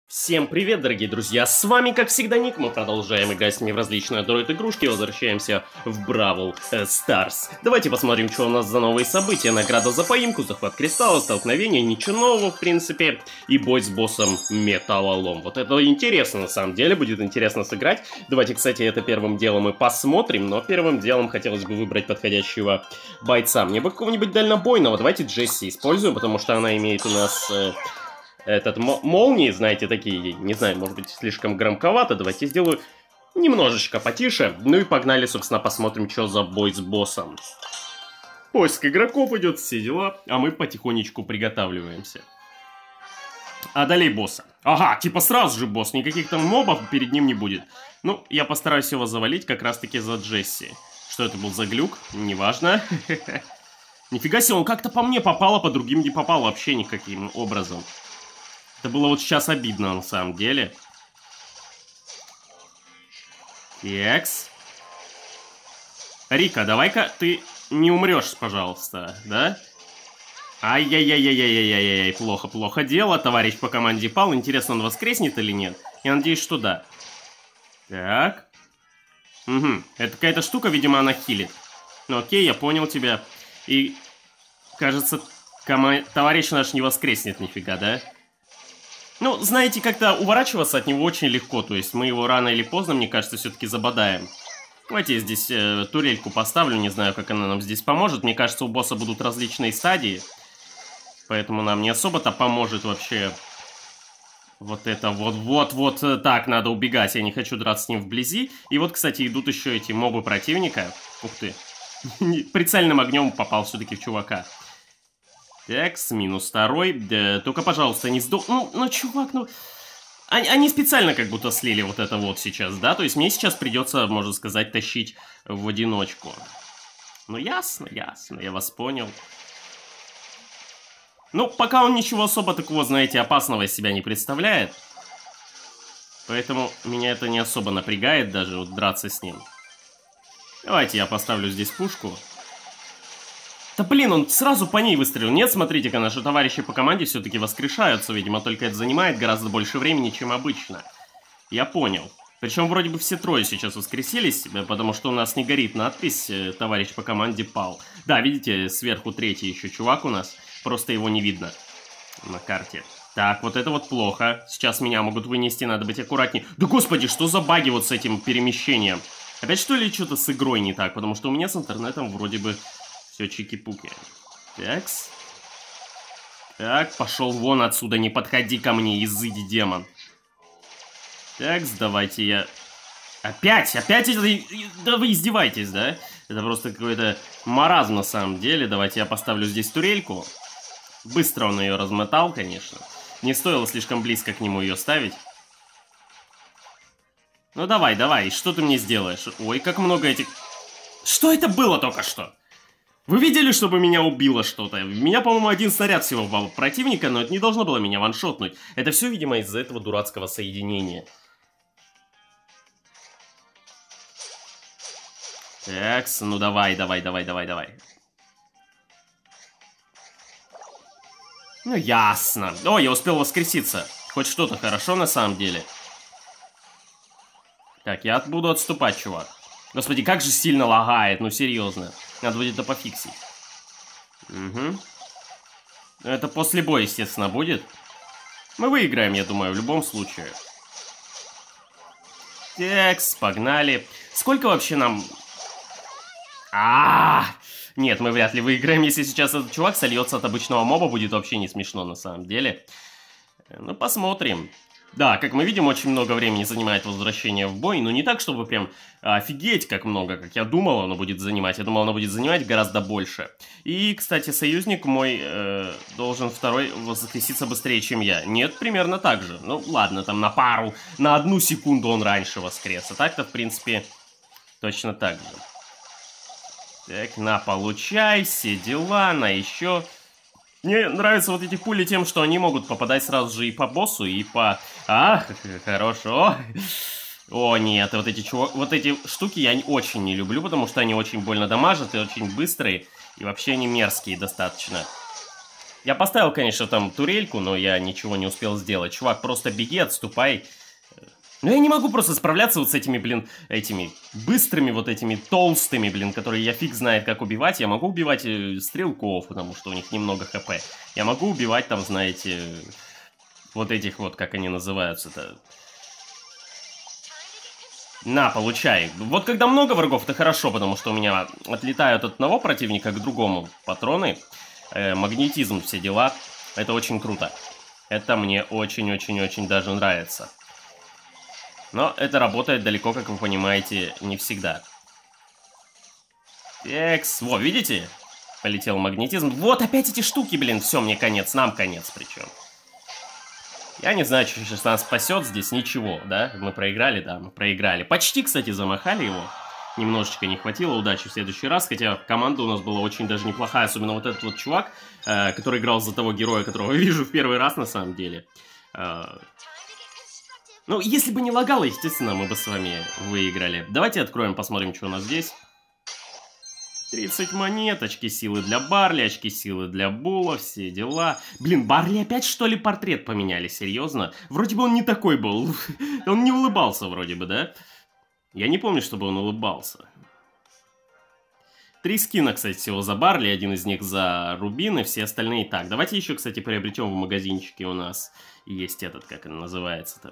Всем привет, дорогие друзья, с вами, как всегда, Ник, мы продолжаем играть с ними в различные Android-игрушки и возвращаемся в Бравл Старс. Давайте посмотрим, что у нас за новые события. Награда за поимку, захват кристалла, столкновение, ничего нового, в принципе, и бой с боссом Металлолом. Вот это интересно, на самом деле, будет интересно сыграть. Давайте, кстати, это первым делом и посмотрим, но первым делом хотелось бы выбрать подходящего бойца. Мне бы какого-нибудь дальнобойного, давайте Джесси используем, потому что она имеет у нас... молнии, знаете, такие, не знаю, может быть, слишком громковато. Давайте сделаю немножечко потише. Ну и погнали, собственно, посмотрим, что за бой с боссом. Поиск игроков идет, все дела, а мы потихонечку приготавливаемся. Одолей босса. Ага, типа сразу же босс, никаких там мобов перед ним не будет. Ну, я постараюсь его завалить как раз-таки за Джесси. Что это был за глюк? Неважно. Нифига себе, он как-то по мне попал, а по другим не попал вообще никаким образом. Это было вот сейчас обидно, на самом деле. Текс. Рика, давай-ка ты не умрешь, пожалуйста, да? Ай-яй-яй-яй-яй-яй-яй, плохо дело. Товарищ по команде пал. Интересно, он воскреснет или нет? Я надеюсь, что да. Так. Угу. Это какая-то штука, видимо, она хилит. Ну окей, я понял тебя. И, кажется, товарищ наш не воскреснет нифига, да? Ну, знаете, как-то уворачиваться от него очень легко. То есть мы его рано или поздно, мне кажется, все-таки забодаем. Давайте я здесь турельку поставлю. Не знаю, как она нам здесь поможет. Мне кажется, у босса будут различные стадии. Поэтому нам не особо-то поможет вообще. Вот это вот так надо убегать. Я не хочу драться с ним вблизи. И вот, кстати, идут еще эти мобы противника. Ух ты. Прицельным огнем попал все-таки в чувака. Так, с минус второй. Да, только, пожалуйста, не сдох... Ну, чувак, ну... Они специально как будто слили вот это вот сейчас, да? То есть мне сейчас придется, можно сказать, тащить в одиночку. Ну, ясно, я вас понял. Ну, пока он ничего особо такого, знаете, опасного из себя не представляет. Поэтому меня это не особо напрягает даже, вот, драться с ним. Давайте я поставлю здесь пушку. Да блин, он сразу по ней выстрелил. Нет, смотрите-ка, наши товарищи по команде все-таки воскрешаются. Видимо, только это занимает гораздо больше времени, чем обычно. Я понял. Причем вроде бы все трое сейчас воскресились, потому что у нас не горит надпись «Товарищ по команде пал». Да, видите, сверху третий еще чувак у нас. Просто его не видно на карте. Так, вот это вот плохо. Сейчас меня могут вынести, надо быть аккуратнее. Да господи, что за баги вот с этим перемещением? Опять что ли что-то с игрой не так? Потому что у меня с интернетом вроде бы... Все чики-пуки. Такс. Так, пошел вон отсюда, не подходи ко мне, изыди, демон. Такс, давайте я... Опять это... Да вы издеваетесь, да? Это просто какой-то маразм на самом деле. Давайте я поставлю здесь турельку. Быстро он ее размотал, конечно. Не стоило слишком близко к нему ее ставить. Ну давай, что ты мне сделаешь? Ой, как много этих... Что это было только что? Вы видели, чтобы меня убило что-то? Меня, по-моему, один снаряд всего попал противника, но это не должно было меня ваншотнуть. Это все, видимо, из-за этого дурацкого соединения. Такс, ну давай. Ну, ясно. О, я успел воскреситься. Хоть что-то хорошо на самом деле. Так, я буду отступать, чувак. Господи, как же сильно лагает, ну серьезно. Надо будет это пофиксить. Угу. Это после боя, естественно, будет. Мы выиграем, я думаю, в любом случае. Текс, погнали. Сколько вообще нам... Нет, мы вряд ли выиграем, если сейчас этот чувак сольется от обычного моба, будет вообще не смешно на самом деле. Ну, посмотрим. Да, как мы видим, очень много времени занимает возвращение в бой, но не так, чтобы прям офигеть как много, как я думал, оно будет занимать. Я думал, оно будет занимать гораздо больше. И, кстати, союзник мой должен второй воскреситься быстрее, чем я. Нет, примерно так же. Ну, ладно, там на одну секунду он раньше воскрес. А так-то, в принципе, точно так же. Так, на, получай, все дела, на еще... Мне нравятся вот эти пули тем, что они могут попадать сразу же и по боссу, и по... хорошо. О, нет, вот эти штуки я очень не люблю, потому что они очень больно дамажат и очень быстрые, и вообще они мерзкие достаточно. Я поставил, конечно, там турельку, но я ничего не успел сделать. Чувак, просто беги, отступай. Но я не могу просто справляться вот с этими, блин, этими быстрыми, вот этими толстыми, блин, которые я фиг знает, как убивать. Я могу убивать стрелков, потому что у них немного хп. Я могу убивать там, знаете, вот этих вот, как они называются-то. На, получай. Вот когда много врагов, это хорошо, потому что у меня отлетают от одного противника к другому патроны. Магнетизм, все дела. Это очень круто. Это мне очень-очень-очень даже нравится. Но это работает далеко, как вы понимаете, не всегда. Экс. Во, видите? Полетел магнетизм. Вот опять эти штуки, блин. Все, мне конец. Нам конец причем. Я не знаю, что сейчас нас спасет здесь. Ничего, да? Мы проиграли, да, мы проиграли. Почти, кстати, замахали его. Немножечко не хватило удачи в следующий раз. Хотя команда у нас была очень даже неплохая. Особенно вот этот вот чувак, который играл за того героя, которого я вижу в первый раз на самом деле. Ну, если бы не лагало, естественно, мы бы с вами выиграли. Давайте откроем, посмотрим, что у нас здесь. 30 монет, очки силы для Барли, очки силы для Була, все дела. Блин, Барли опять, что ли, портрет поменяли? Серьезно? Вроде бы он не такой был. Он не улыбался вроде бы, да? Я не помню, чтобы он улыбался. 3 скина, кстати, всего за Барли, один из них за Рубин, и все остальные так. Давайте еще, кстати, приобретем в магазинчике у нас. Есть этот, как он называется-то.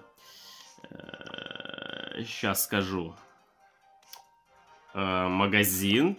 Сейчас скажу. Магазин.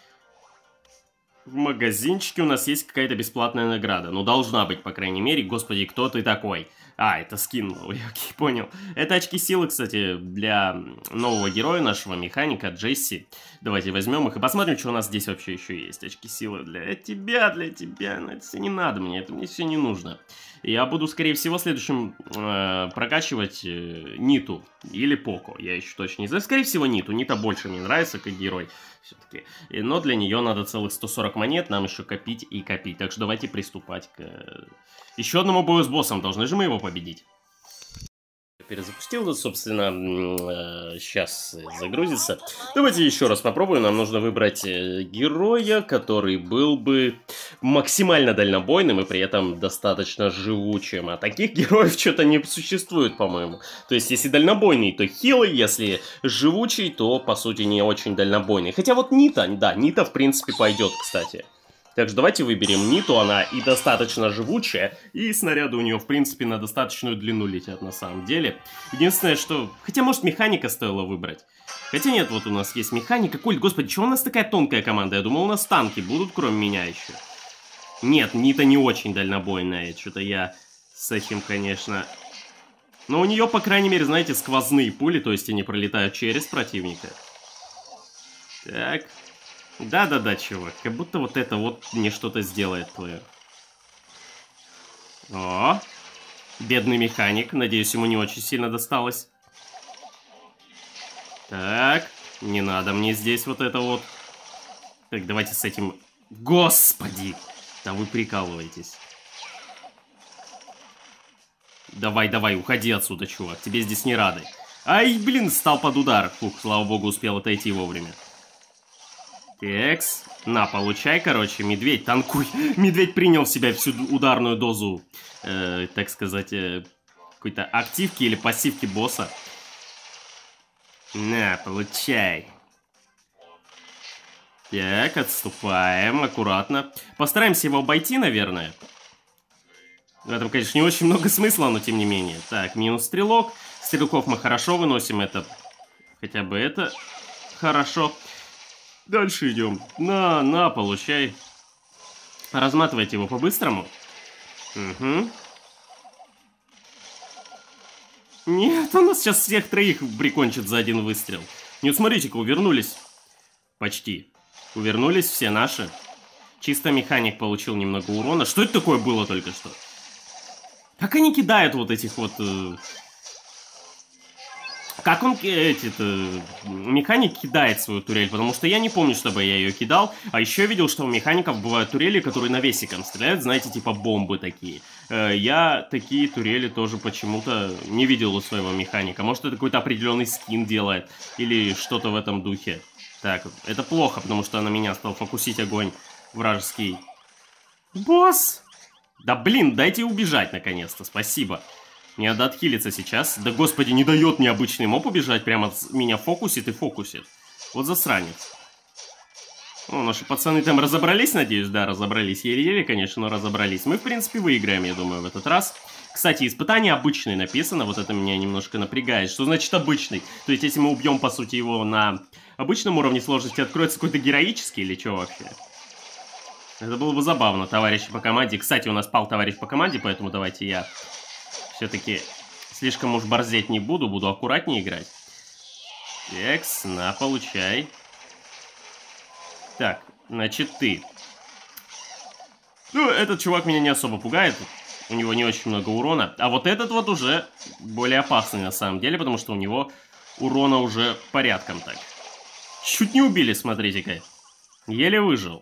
В магазинчике у нас есть какая-то бесплатная награда. Ну, должна быть, по крайней мере. Господи, кто ты такой? А, это скин новый, окей, понял. Это очки силы, кстати, для нового героя нашего, механика, Джесси. Давайте возьмем их и посмотрим, что у нас здесь вообще еще есть. Очки силы для тебя, но это все не надо мне, это мне все не нужно. Я буду, скорее всего, следующим прокачивать Ниту или Поко. Я еще точно не знаю. Скорее всего, Ниту. Нита больше мне нравится как герой. Все-таки. Но для нее надо целых 140 монет. Нам еще копить и копить. Так что давайте приступать к еще одному бою с боссом. Должны же мы его победить. Перезапустил, собственно, сейчас загрузится. Давайте еще раз попробуем. Нам нужно выбрать героя, который был бы максимально дальнобойным и при этом достаточно живучим. А таких героев что-то не существует, по-моему. То есть, если дальнобойный, то хилый, если живучий, то, по сути, не очень дальнобойный. Хотя вот Нита, да, Нита, в принципе, пойдет, кстати. Так что давайте выберем Ниту, она и достаточно живучая, и снаряды у нее, в принципе, на достаточную длину летят на самом деле. Единственное, что... Хотя, может, механика стоило выбрать. Хотя нет, вот у нас есть механика. Коль, господи, чего у нас такая тонкая команда? Я думал, у нас танки будут, кроме меня еще. Нет, Нита не очень дальнобойная, что-то я с этим, конечно... Но у нее, по крайней мере, знаете, сквозные пули, то есть они пролетают через противника. Так... Да-да-да, чувак, как будто вот это вот мне что-то сделает твое. О, бедный механик, надеюсь, ему не очень сильно досталось. Так, не надо мне здесь вот это вот. Так, давайте с этим... Господи! Да вы прикалываетесь. Давай, давай, уходи отсюда, чувак, тебе здесь не рады. Ай, блин, стал под удар. Фух, слава богу, успел отойти вовремя. Текс. На, получай, короче, медведь, танкуй. Медведь принял в себя всю ударную дозу, так сказать, какой-то активки или пассивки босса. На, получай. Так, отступаем, аккуратно. Постараемся его обойти, наверное. В этом, конечно, не очень много смысла, но тем не менее. Так, минус стрелок. Стрелков мы хорошо выносим, это... Хотя бы это хорошо. Дальше идем. На, получай. Разматывайте его по-быстрому. Угу. Нет, он нас сейчас всех троих прикончит за один выстрел. Нет, смотрите-ка, увернулись. Почти. Увернулись все наши. Чисто механик получил немного урона. Что это такое было только что? Как они кидают вот этих вот... Как он, механик кидает свою турель, потому что я не помню, чтобы я ее кидал. А еще я видел, что у механиков бывают турели, которые навесиком стреляют, знаете, типа бомбы такие. Я такие турели тоже почему-то не видел у своего механика. Может, это какой-то определенный скин делает, или что-то в этом духе. Так, это плохо, потому что на меня стал фокусить огонь вражеский. Босс! Да блин, дайте убежать наконец-то, спасибо. Мне надо отхилиться сейчас. Да господи, не дает мне обычный моб убежать, прямо меня фокусит и фокусит. Вот засранец. О, наши пацаны там разобрались, надеюсь? Да, разобрались. Еле-еле, конечно, но разобрались. Мы, в принципе, выиграем, я думаю, в этот раз. Кстати, испытание обычный написано, вот это меня немножко напрягает. Что значит обычный? То есть, если мы убьем, по сути, его на обычном уровне сложности, откроется какой-то героический или что вообще? Это было бы забавно, товарищи по команде. Кстати, у нас пал товарищ по команде, поэтому давайте я все-таки слишком уж борзеть не буду, буду аккуратнее играть. Экс, на, получай. Так, значит, ты. Ну, этот чувак меня не особо пугает. У него не очень много урона. А вот этот вот уже более опасный на самом деле, потому что у него урона уже порядком так. Чуть не убили, смотрите-ка. Еле выжил.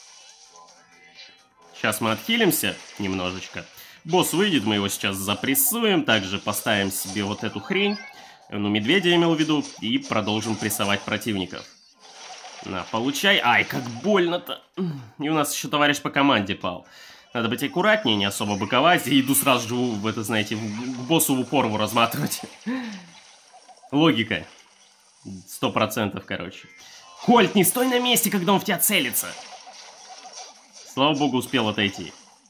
Сейчас мы отхилимся немножечко. Босс выйдет, мы его сейчас запрессуем. Также поставим себе вот эту хрень. Ну, медведя я имел в виду. И продолжим прессовать противников. На, получай. Ай, как больно-то. И у нас еще товарищ по команде пал. Надо быть аккуратнее, не особо быковать. И иду сразу же в это, знаете, к боссу в упор его разматывать. Логика. 100%, короче. Кольт, не стой на месте, когда он в тебя целится. Слава богу, успел отойти.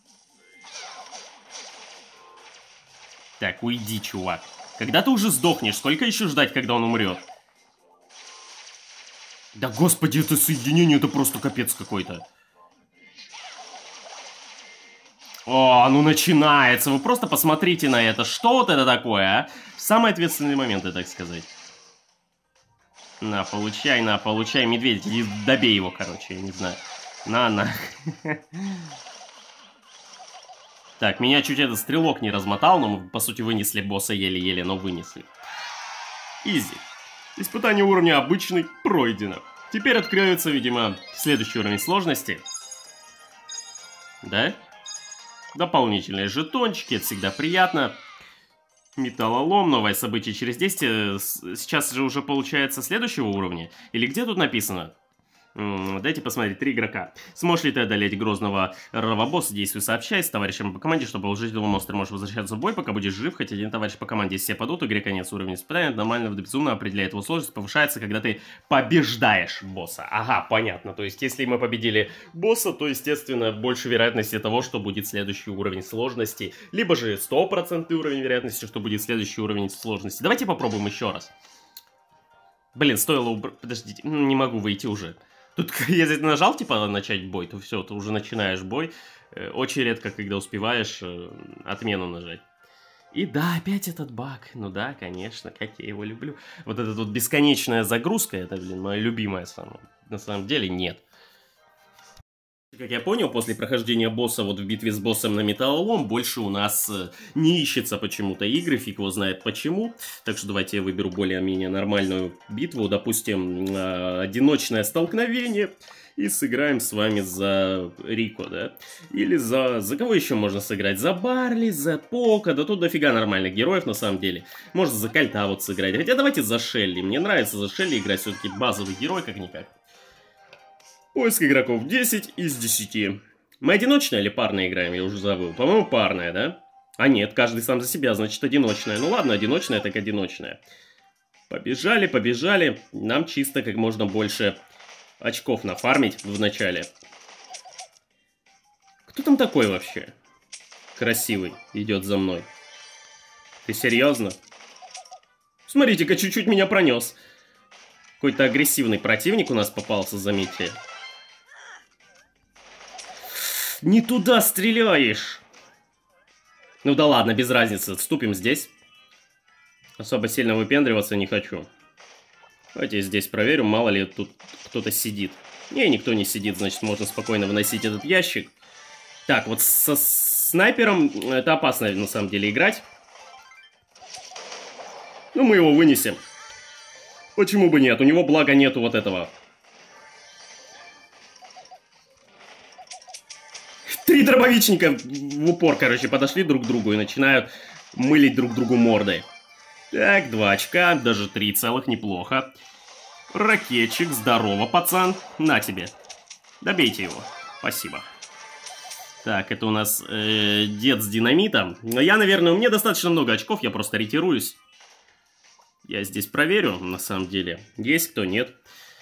Так, уйди, чувак. Когда ты уже сдохнешь? Сколько еще ждать, когда он умрет? Да господи, это соединение, это просто капец какой-то. О, ну начинается. Вы просто посмотрите на это. Что вот это такое, а? Самые ответственные моменты, так сказать. На, получай, медведь. Иди добей его, короче, я не знаю. На. Так, меня чуть этот стрелок не размотал, но мы, по сути, вынесли босса еле-еле, но вынесли. Изи. Испытание уровня обычный пройдено. Теперь откроется, видимо, следующий уровень сложности. Да? Дополнительные жетончики, это всегда приятно. Металлолом, новое событие через 10. Сейчас же уже получается следующего уровня. Или где тут написано? Дайте посмотреть, 3 игрока. Сможешь ли ты одолеть грозного робобосса? Действуй, сообщай с товарищем по команде, чтобы уложить этого монстра. Можешь возвращаться в бой, пока будешь жив, хоть один товарищ по команде. Если все падут, игре конец. Уровень испытания нормально до безумно определяет его сложность, повышается, когда ты побеждаешь босса. Ага, понятно. То есть, если мы победили босса, то, естественно, больше вероятности того, что будет следующий уровень сложности. Либо же 100% уровень вероятности, что будет следующий уровень сложности. Давайте попробуем еще раз. Блин, стоило убрать... Подождите, не могу выйти уже. Тут, если ты нажал, типа, начать бой, то все, ты уже начинаешь бой. Очень редко, когда успеваешь отмену нажать. И да, опять этот баг. Ну да, конечно, как я его люблю. Вот эта вот бесконечная загрузка, это, блин, моя любимая самая. На самом деле нет. Как я понял, после прохождения босса вот в битве с боссом на металлолом больше у нас не ищется почему-то игры, фиг его знает почему. Так что давайте я выберу более-менее нормальную битву, допустим, одиночное столкновение. И сыграем с вами за Рико, да? Или за кого еще можно сыграть? За Барли, за Пока, да тут дофига нормальных героев на самом деле. Можно за Кольта вот сыграть. Хотя давайте за Шелли. Мне нравится за Шелли играть, все-таки базовый герой как-никак. Поиск игроков 10 из 10. Мы одиночная или парная играем? Я уже забыл. По-моему, парная, да? А нет, каждый сам за себя, значит одиночная. Ну ладно, одиночная так одиночная. Побежали, побежали. Нам чисто как можно больше очков нафармить в начале. Кто там такой вообще? Красивый, идет за мной. Ты серьезно? Смотрите-ка, чуть-чуть меня пронес. Какой-то агрессивный противник у нас попался, заметьте. Не туда стреляешь! Ну да ладно, без разницы, отступим здесь. Особо сильно выпендриваться не хочу. Давайте я здесь проверю, мало ли тут кто-то сидит. Не, никто не сидит, значит можно спокойно выносить этот ящик. Так, вот со снайпером это опасно на самом деле играть. Ну мы его вынесем. Почему бы нет? У него, благо, нету вот этого. 3 дробовичника в упор, короче, подошли друг к другу и начинают мылить друг другу мордой. Так, 2 очка, даже 3 целых, неплохо. Ракетчик, здорово, пацан. На тебе. Добейте его. Спасибо. Так, это у нас дед с динамитом. Но я, наверное, у меня достаточно много очков, я просто ретируюсь. Я здесь проверю, на самом деле. Есть кто, нет.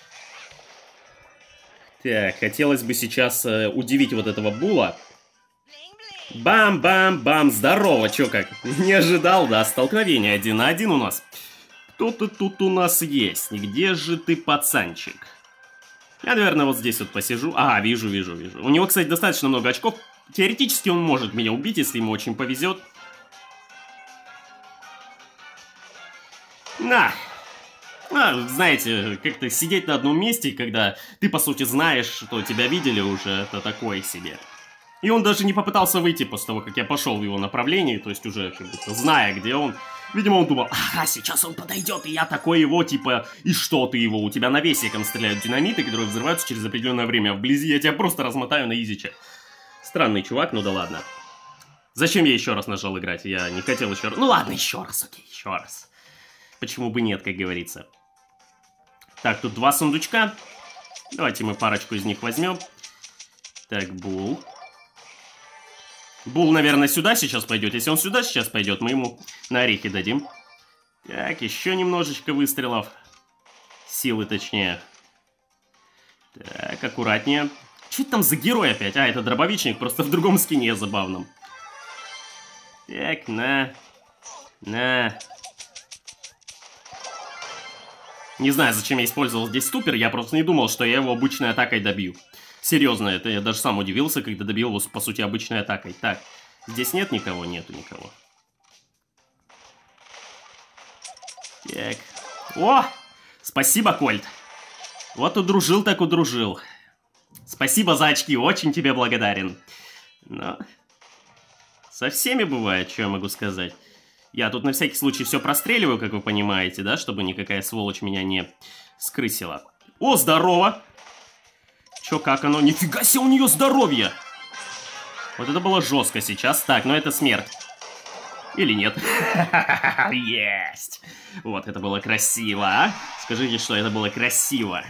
Так, хотелось бы сейчас удивить вот этого Була. Бам-бам-бам, здорово, чё как? Не ожидал, да, столкновение 1 на 1 у нас. Кто-то тут у нас есть. Где же ты, пацанчик? Я, наверное, вот здесь вот посижу. А, вижу. У него, кстати, достаточно много очков. Теоретически он может меня убить, если ему очень повезет. Знаете, как-то сидеть на одном месте, когда ты, по сути, знаешь, что тебя видели уже, это такое себе. И он даже не попытался выйти после того, как я пошел в его направлении, то есть уже, как будто, зная, где он. Видимо, он думал, ага, сейчас он подойдет, и я такой его, типа, и что ты его? У тебя навесиком стреляют динамиты, которые взрываются через определенное время, а вблизи я тебя просто размотаю на изиче. Странный чувак, ну да ладно. Зачем я еще раз нажал играть? Я не хотел еще раз. Ну ладно, еще раз, окей, еще раз. Почему бы нет, как говорится. Так, тут 2 сундучка. Давайте мы парочку из них возьмем. Так, Бул. Бул, наверное, сюда сейчас пойдет. Если он сюда сейчас пойдет, мы ему на орехи дадим. Так, еще немножечко выстрелов. Силы, точнее. Так, аккуратнее. Что это там за герой опять? А, это дробовичник, просто в другом скине забавном. Так, на. Не знаю, зачем я использовал здесь ступер, я просто не думал, что я его обычной атакой добью. Серьезно, это я даже сам удивился, когда добил его, по сути, обычной атакой. Так, здесь нет никого? Нету никого. Так. О! Спасибо, Кольт. Вот удружил так удружил. Спасибо за очки, очень тебе благодарен. Но... со всеми бывает, что я могу сказать. Я тут на всякий случай все простреливаю, как вы понимаете, да, чтобы никакая сволочь меня не скрысила. О, здорово! Чё, как оно? Нифига себе, у нее здоровье! Вот это было жестко сейчас. Так, ну это смерть. Или нет? Есть! Вот, это было красиво, а? Скажите, что это было красиво.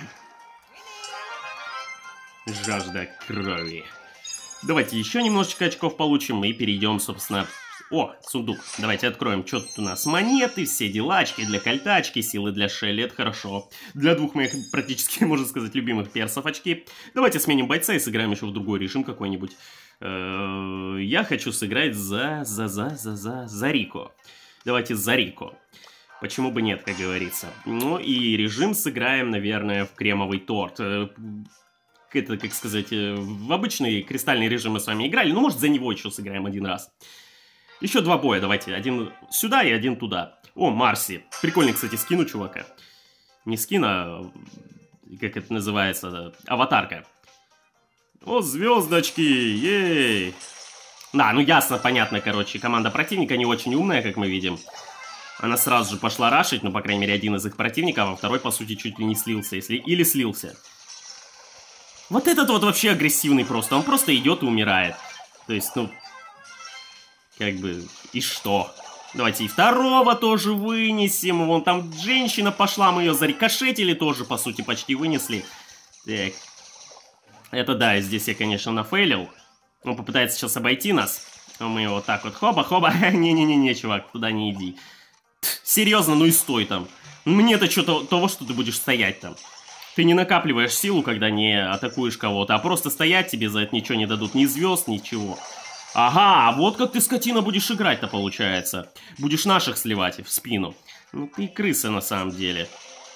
Жажда крови. Давайте еще немножечко очков получим и перейдем, собственно... О, сундук. Давайте откроем. Что тут у нас? Монеты, все дела, очки для кольтачки, силы для Шелли. Это хорошо. Для двух моих практически, можно сказать, любимых персов очки. Давайте сменим бойца и сыграем еще в другой режим какой-нибудь. Я хочу сыграть за Рико. Давайте за Рико. Почему бы нет, как говорится. Ну и режим сыграем, наверное, в кремовый торт. Это, как сказать, в обычный кристальный режим мы с вами играли. Ну, может, за него еще сыграем один раз. Еще 2 боя, давайте. Один сюда и один туда. О, Марси. Прикольный, кстати, скин у чувака. Не скин, а... как это называется? Аватарка. О, звездочки! Ей! Да, ну ясно, понятно, короче. Команда противника не очень умная, как мы видим. Она сразу же пошла рашить, ну, по крайней мере, один из их противников, а второй, по сути, чуть ли не слился. Или слился. Вот этот вот вообще агрессивный просто. Он просто идет и умирает. То есть, ну... как бы, и что? Давайте и второго тоже вынесем. Вон там женщина пошла, мы ее зарикошетили тоже, по сути, почти вынесли. Так. Это да, здесь я, конечно, нафейлил. Он попытается сейчас обойти нас. Мы его вот так вот, хоба-хоба. Не-не-не, чувак, туда не иди. Серьезно, ну и стой там. Мне-то что-то того, что ты будешь стоять там. Ты не накапливаешь силу, когда не атакуешь кого-то, а просто стоять тебе за это ничего не дадут. Ни звезд, ничего. Ага, вот как ты, скотина, будешь играть-то, получается. Будешь наших сливать в спину. Ну ты крыса, на самом деле.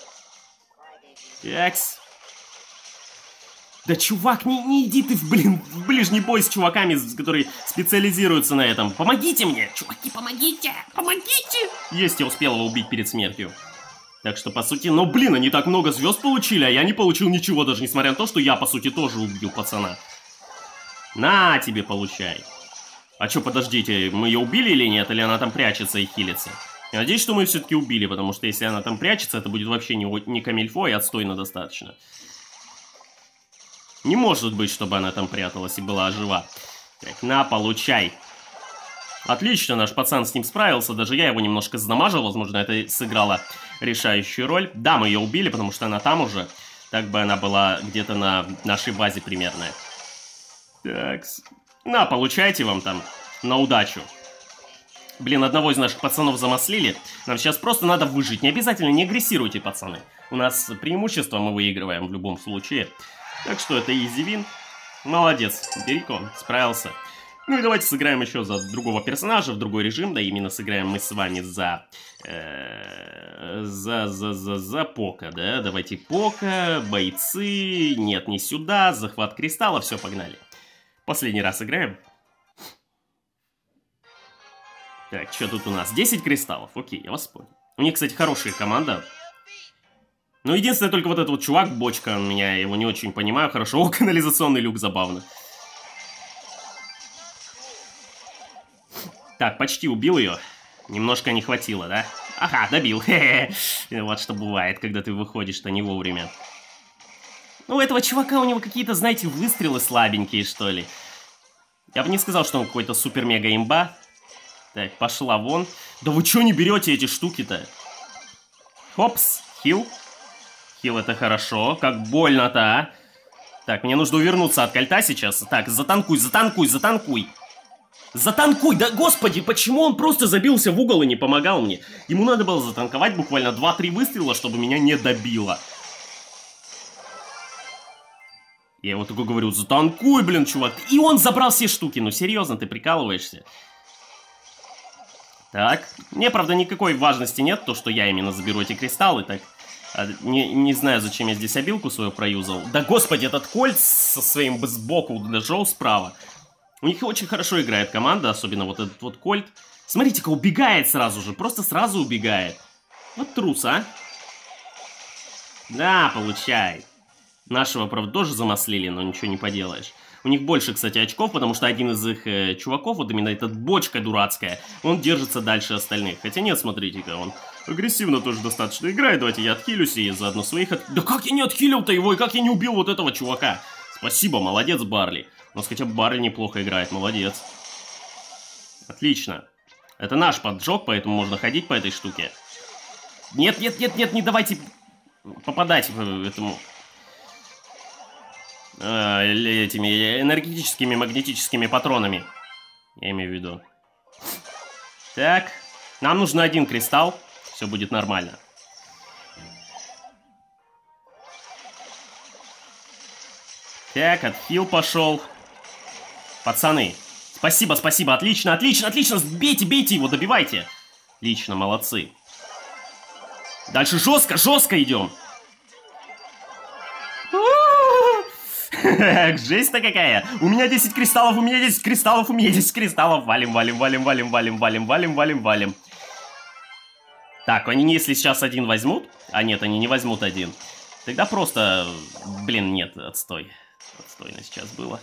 Такс. Да, чувак, не иди ты в ближний бой с чуваками, которые специализируются на этом. Помогите мне! Чуваки, помогите! Помогите! Есть, я успел его убить перед смертью. Так что, по сути, ну, блин, они так много звезд получили, а я не получил ничего, даже несмотря на то, что я, по сути, тоже убил пацана. На тебе, получай. А чё, подождите, мы ее убили или нет? Или она там прячется и хилится? Я надеюсь, что мы все-таки убили, потому что если она там прячется, это будет вообще не камильфо и отстойно достаточно. Не может быть, чтобы она там пряталась и была жива. Так, на, получай. Отлично, наш пацан с ним справился, даже я его немножко задамажил, возможно, это сыграло решающую роль. Да, мы ее убили, потому что она там уже. Так бы она была где-то на нашей базе примерно. Так, На, получайте вам там на удачу. Блин, одного из наших пацанов замаслили. Нам сейчас просто надо выжить. Не обязательно, не агрессируйте, пацаны. У нас преимущество, мы выигрываем в любом случае. Так что это изи вин. Молодец, Берико справился. Ну и давайте сыграем еще за другого персонажа, в другой режим. Да, именно сыграем мы с вами за Пока, да. Давайте Пока, бойцы. Нет, не сюда. Захват кристалла, все, погнали. Последний раз играем. Так, что тут у нас? 10 кристаллов, окей, я вас понял. У них, кстати, хорошая команда. Но единственное, только вот этот вот чувак, бочка, я его не очень понимаю хорошо. О, канализационный люк, забавно. Так, почти убил ее. Немножко не хватило, да? Ага, добил. Вот что бывает, когда ты выходишь-то не вовремя. Ну, у этого чувака, у него какие-то, знаете, выстрелы слабенькие, что ли. Я бы не сказал, что он какой-то супер-мега-имба. Так, пошла вон. Да вы чё не берете эти штуки-то? Хопс, хил. Хил это хорошо. Как больно-то, а. Так, мне нужно увернуться от кольта сейчас. Так, затанкуй, затанкуй, затанкуй. Затанкуй, да господи, почему он просто забился в угол и не помогал мне? Ему надо было затанковать буквально 2-3 выстрела, чтобы меня не добило. Я его только говорю, затанкуй, блин, чувак. И он забрал все штуки, ну серьезно, ты прикалываешься? Так, мне, правда, никакой важности нет, то, что я именно заберу эти кристаллы, так. Не знаю, зачем я здесь обилку свою проюзал. Да господи, этот кольт со своим сбоку дожил справа. У них очень хорошо играет команда, особенно вот этот вот кольт. Смотрите-ка, убегает сразу же, просто сразу убегает. Вот трус, а. Да, получай. Нашего, правда, тоже замаслили, но ничего не поделаешь. У них больше, кстати, очков, потому что один из их чуваков, вот именно этот бочка дурацкая, он держится дальше остальных. Хотя нет, смотрите-ка, он агрессивно тоже достаточно играет. Давайте я отхилюсь и заодно своих Да как я не отхилил-то его, и как я не убил вот этого чувака? Спасибо, молодец, Барли. У нас хотя бы Барли неплохо играет, молодец. Отлично. Это наш поджог, поэтому можно ходить по этой штуке. Нет, нет, нет, нет, не давайте попадать этому... этими энергетическими магнетическими патронами. Я имею в виду. Так. Нам нужен один кристалл. Все будет нормально. Так, отхил пошел. Пацаны. Спасибо, спасибо. Отлично, отлично, отлично. Бейте, бейте его, добивайте. Отлично, молодцы. Дальше жестко, жестко идем. Жесть-то какая! У меня 10 кристаллов, у меня 10 кристаллов, у меня 10 кристаллов. Валим, валим, валим, валим, валим, валим, валим, валим, валим. Так, они если сейчас один возьмут... А нет, они не возьмут один. Тогда просто... Блин, нет, отстой. Отстойно сейчас было.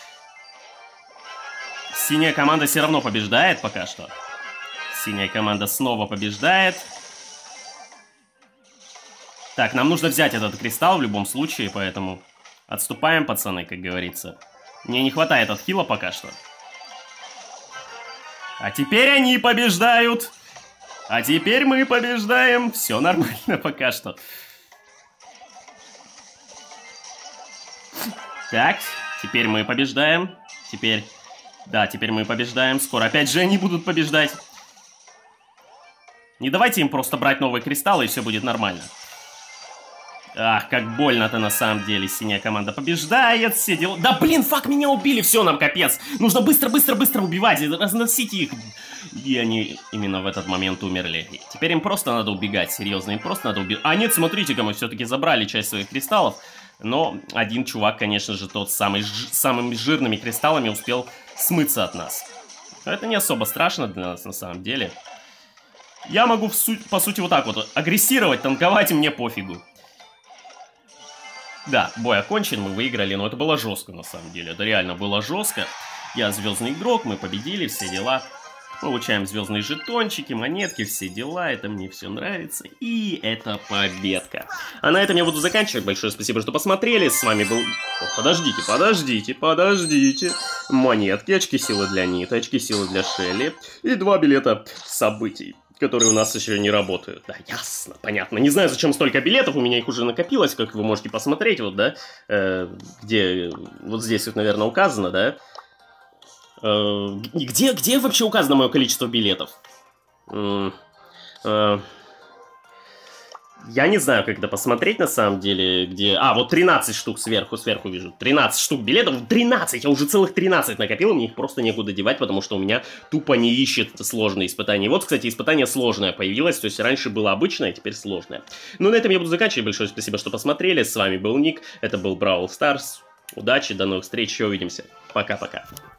Синяя команда все равно побеждает пока что. Синяя команда снова побеждает. Так, нам нужно взять этот кристалл в любом случае, поэтому... Отступаем, пацаны, как говорится. Мне не хватает отхила пока что. А теперь они побеждают. А теперь мы побеждаем. Все нормально пока что. Так, теперь мы побеждаем. Теперь... Да, теперь мы побеждаем. Скоро опять же они будут побеждать. Не давайте им просто брать новые кристаллы, и все будет нормально. Ах, как больно-то на самом деле. Синяя команда побеждает, все дела... Да блин, фак, меня убили, все, нам капец. Нужно быстро-быстро-быстро убивать, разносить их. И они именно в этот момент умерли. Теперь им просто надо убегать, серьезно, им просто надо убегать. А нет, смотрите-ка, мы все-таки забрали часть своих кристаллов. Но один чувак, конечно же, тот самый самыми жирными кристаллами успел смыться от нас. Но это не особо страшно для нас на самом деле. Я могу, по сути, вот так вот агрессировать, танковать, и мне пофигу. Да, бой окончен, мы выиграли, но это было жестко на самом деле. Это реально было жестко. Я звездный игрок, мы победили, все дела. Получаем звездные жетончики, монетки, все дела. Это мне все нравится. И это победка. А на этом я буду заканчивать. Большое спасибо, что посмотрели. С вами был... О, подождите. Монетки, очки силы для Нита, очки силы для Шелли. И 2 билета событий, которые у нас еще не работают. Да, ясно, понятно. Не знаю, зачем столько билетов, у меня их уже накопилось, как вы можете посмотреть, вот, да, где, вот здесь вот, наверное, указано, да. Где вообще указано мое количество билетов? Я не знаю, как это посмотреть на самом деле, где... А, вот 13 штук сверху вижу. 13 штук билетов. 13! Я уже целых 13 накопил, мне их просто некуда девать, потому что у меня тупо не ищет сложные испытания. Вот, кстати, испытание сложное появилось, то есть раньше было обычное, а теперь сложное. Ну, на этом я буду заканчивать. Большое спасибо, что посмотрели. С вами был Ник, это был Brawl Stars. Удачи, до новых встреч, еще увидимся. Пока-пока.